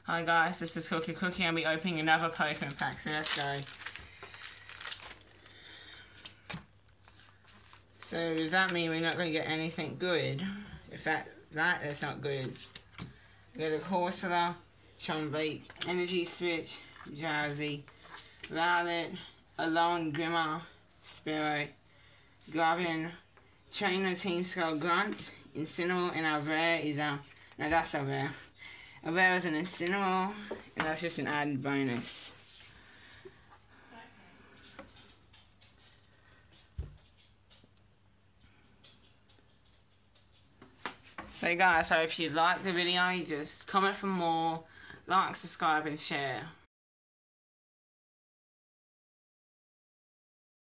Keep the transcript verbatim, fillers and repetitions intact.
Hi guys, this is Crookie. Crookie, I'll be opening another Pokemon pack, so let's go. So does that mean we're not going to get anything good? If that, that is not good. We got a Corsola, Chombeak, Energy Switch, Drowsy, Violet, Alone Grimmer, Spirit, Goblin, Trainer Team Skull Grunt, Incineroar, and our rare is a... No, that's a rare. A rare is an Incineroar, and that's just an added bonus. So guys, so if you like the video, just comment for more, like, subscribe and share.